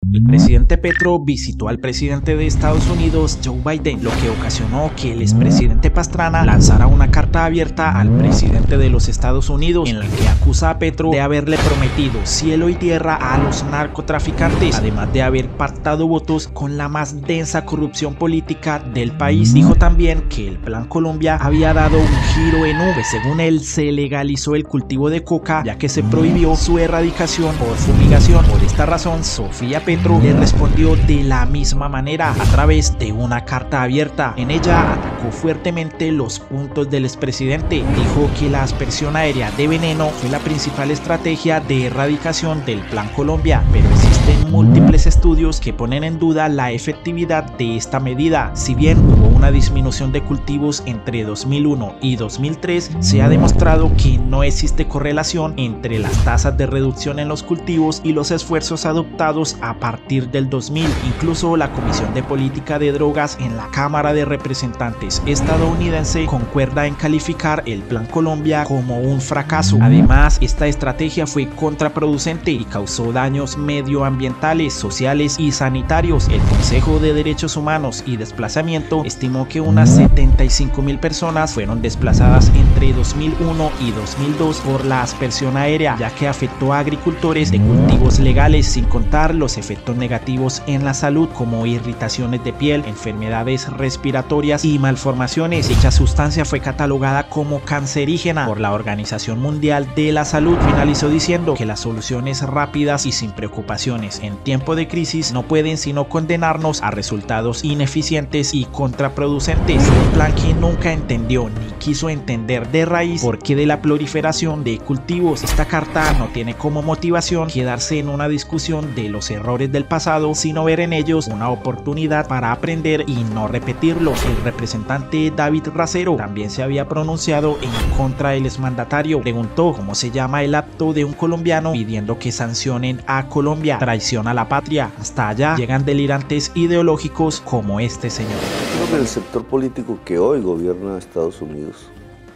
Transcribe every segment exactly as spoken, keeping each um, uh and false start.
El presidente Petro visitó al presidente de Estados Unidos, Joe Biden, lo que ocasionó que el expresidente Pastrana lanzara una carta abierta al presidente de los Estados Unidos en la que acusa a Petro de haberle prometido cielo y tierra a los narcotraficantes, además de haber pactado votos con la más densa corrupción política del país. Dijo también que el Plan Colombia había dado un giro en U, pues según él se legalizó el cultivo de coca ya que se prohibió su erradicación por fumigación. Por esta razón, Sofía Petro le respondió de la misma manera a través de una carta abierta. En ella atacó fuertemente los puntos del expresidente. Dijo que la aspersión aérea de veneno fue la principal estrategia de erradicación del Plan Colombia, pero existen múltiples estudios que ponen en duda la efectividad de esta medida. Si bien hubo una disminución de cultivos entre dos mil uno y dos mil tres, se ha demostrado que no existe correlación entre las tasas de reducción en los cultivos y los esfuerzos adoptados a partir del dos mil. Incluso la Comisión de Política de Drogas en la Cámara de Representantes estadounidense concuerda en calificar el Plan Colombia como un fracaso. Además, esta estrategia fue contraproducente y causó daños medioambientales, sociales y sanitarios. El Consejo de Derechos Humanos y Desplazamiento estimó que unas setenta y cinco mil personas fueron desplazadas entre dos mil uno y dos mil dos por la aspersión aérea, ya que afectó a agricultores de cultivos legales, sin contar los efectos negativos en la salud como irritaciones de piel, enfermedades respiratorias y malformaciones. Dicha sustancia fue catalogada como cancerígena por la Organización Mundial de la Salud. Finalizó diciendo que las soluciones rápidas y sin preocupaciones en tiempo de crisis no pueden sino condenarnos a resultados ineficientes y contraproducentes. Un plan que nunca entendió ni quiso entender de raíz por qué de la proliferación de cultivos. Esta carta no tiene como motivación quedarse en una discusión de los errores del pasado, sino ver en ellos una oportunidad para aprender y no repetirlos. El representante David Racero también se había pronunciado en contra del exmandatario. Preguntó cómo se llama el acto de un colombiano pidiendo que sancionen a Colombia. Traición a la patria. Hasta allá llegan delirantes ideológicos como este señor. Creo que el sector político que hoy gobierna Estados Unidos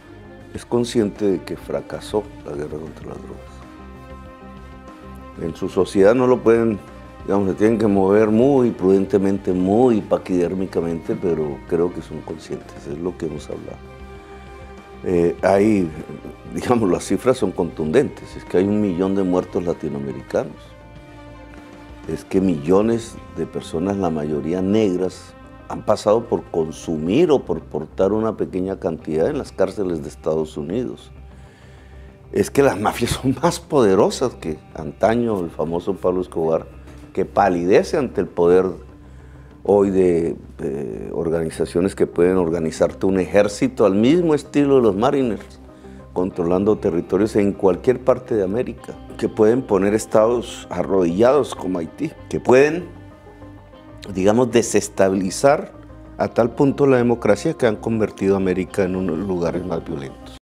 es consciente de que fracasó la guerra contra las drogas. En su sociedad no lo pueden, digamos, se tienen que mover muy prudentemente, muy paquidérmicamente, pero creo que son conscientes, es lo que hemos hablado. Eh, hay, digamos, las cifras son contundentes, es que hay un millón de muertos latinoamericanos, es que millones de personas, la mayoría negras, han pasado por consumir o por portar una pequeña cantidad en las cárceles de Estados Unidos. Es que las mafias son más poderosas que antaño, el famoso Pablo Escobar, que palidece ante el poder hoy de eh, organizaciones que pueden organizarte un ejército al mismo estilo de los Mariners, controlando territorios en cualquier parte de América, que pueden poner estados arrodillados como Haití, que pueden, digamos, desestabilizar a tal punto la democracia que han convertido a América en uno de los lugares más violentos.